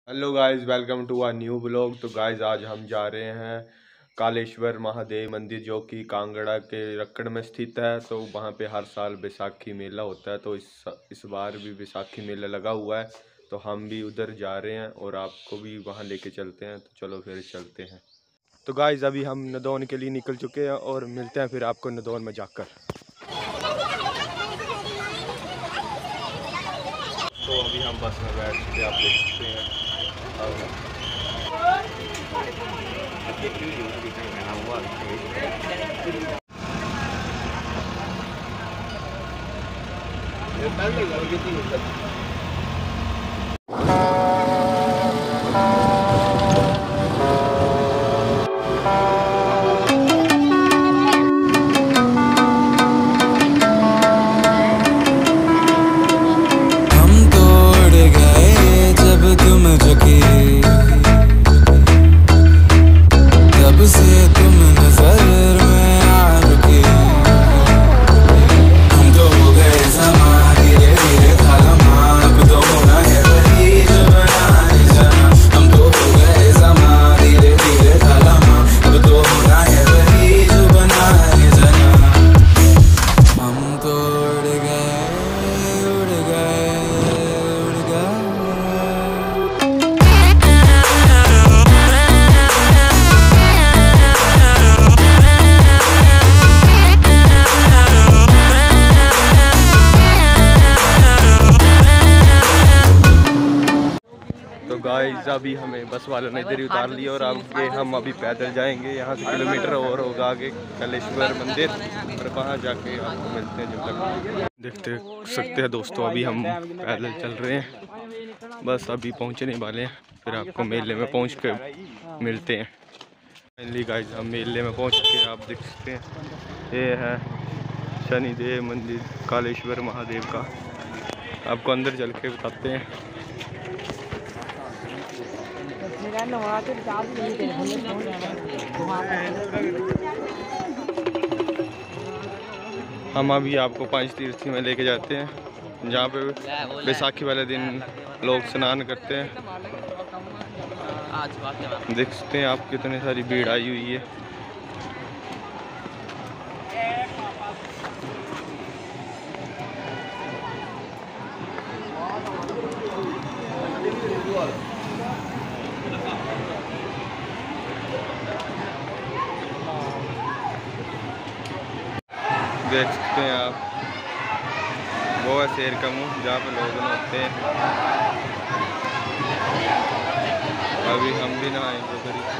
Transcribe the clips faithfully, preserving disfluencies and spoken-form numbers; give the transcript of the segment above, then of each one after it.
Hello guys, welcome to a new blog. तो guys आज हम जा रहे हैं कालेश्वर महादेव मंदिर, जो कि कांगड़ा के रक्कड़ में स्थित है। तो वहाँ पे हर साल बैसाखी मेला होता है। तो इस इस बार भी बैसाखी मेला लगा हुआ है, तो हम भी उधर जा रहे हैं और आपको भी वहाँ लेके चलते हैं। तो चलो फिर चलते हैं। तो गाइस अभी हम नदौन के लिए निकल चुके हैं और मिलते हैं फिर आपको नदौन में जाकर। तो अभी हम बस में बैठ चुके, आप देख सकते हैं। हम तोड़ गए जब तुम झुकी, तब से तुम नजर में आ रुकी। हम तो हो गए समा, धीरे धीरे था लम्हा, अब तो होना है वही जो बनाए जाना। हम तो हो गए समा, धीरे धीरे था लम्हा, अब तो होना है वही जो बनाए जाना। हम तो उड़ गए, उड़ गए, उड़ गए। तो गाइस अभी हमें बस वालों ने इधर ही उतार लिया और आगे हम अभी पैदल जाएंगे। यहाँ से किलोमीटर और होगा आगे कालेश्वर मंदिर, और वहाँ जाके आपको मिलते हैं। जब तक देखते सकते हैं दोस्तों, अभी हम पैदल चल रहे हैं, बस अभी पहुँचने वाले हैं। फिर आपको मेले में पहुँच के मिलते हैं। फाइनली गाइस हम मेले में पहुँच के, आप देख सकते हैं ये है शनिदेव मंदिर कालेश्वर महादेव का। आपको अंदर चल के बताते हैं। हम अभी आपको पांच तीर्थी में लेके जाते हैं, जहाँ पे बैसाखी वाले दिन लोग स्नान करते हैं। देख सकते हैं आप कितनी सारी भीड़ आई हुई है। देख सकते हैं आप, वो है शेर का मुंह, जहाँ पे लोग नहाते हैं। अभी हम भी नहाएंगे उधर ही।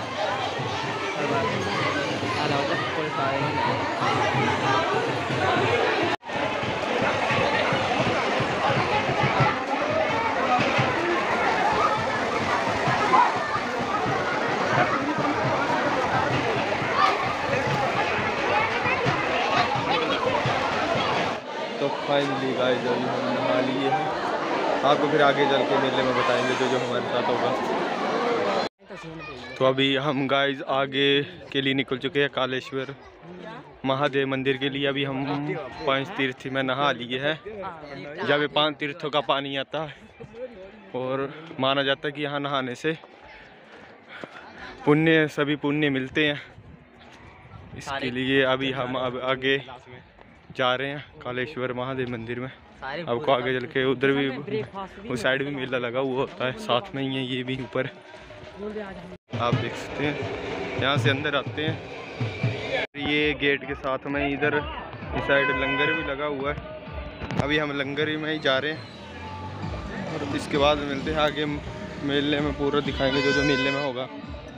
तो फाइनली गाइस अभी हम नहा लिए हैं। आपको फिर आगे चल के मेले में बताएंगे जो जो हमारे साथ होगा। तो अभी हम गाइस आगे के लिए निकल चुके हैं कालेश्वर महादेव मंदिर के लिए। अभी हम पांच तीर्थी में नहा लिए हैं। जब ये पांच तीर्थों का पानी आता है और माना जाता है कि यहाँ नहाने से पुण्य सभी पुण्य मिलते हैं। इसके लिए अभी हम अब आगे जा रहे हैं कालेश्वर महादेव मंदिर में। आपको आगे चल के उधर भी, उस साइड भी मेला लगा हुआ होता है, साथ में ही है ये भी ऊपर। आप देख सकते हैं, यहाँ से अंदर आते हैं। ये गेट के साथ में इधर इस साइड लंगर भी लगा हुआ है। अभी हम लंगर में ही जा रहे हैं और इसके बाद मिलते हैं आगे मेले में। पूरा दिखाएंगे जो जो मेले में होगा।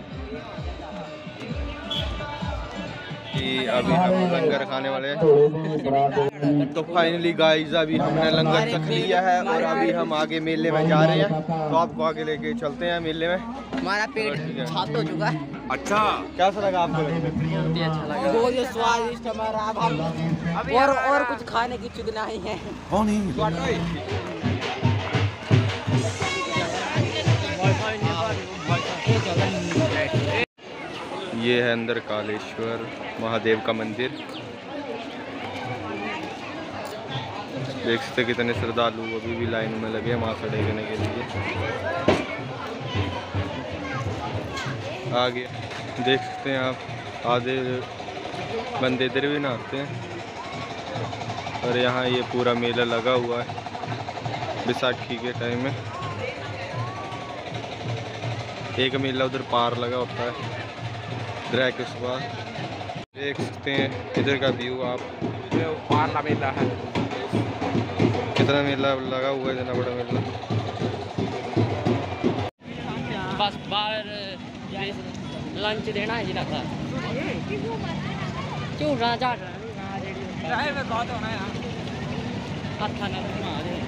कि अभी हम लंगर खाने वाले हैं। तो फाइनली गाइस अभी हमने लंगर चख लिया है और अभी हम आगे मेले में जा रहे हैं। तो आपको आगे लेके चलते हैं मेले में। हमारा पेट छात हो चुका है। अच्छा, कैसा लगा आपको? बहुत ही अच्छा लगा, बहुत ही स्वादिष्ट हमारा। अब हम और और कुछ खाने की चुद नहीं है। ये है अंदर कालेश्वर महादेव का मंदिर। देख सकते कितने श्रद्धालु अभी भी लाइन में लगे हैं माथा टेकने के लिए। आगे देख सकते हैं आप, आधे बंदे इधर भी नहाते हैं। और यहाँ ये पूरा मेला लगा हुआ है बैसाखी के टाइम में। एक मेला उधर पार लगा होता है ड्रैग के बाद। देख सकते हैं इधर का व्यू आप, पार ला मेला है, कितना मेला लगा हुआ है, इतना बड़ा मेला। बस बाहर लंच देना है जिला का क्यों राजा में बहुत होना है हाथ खाना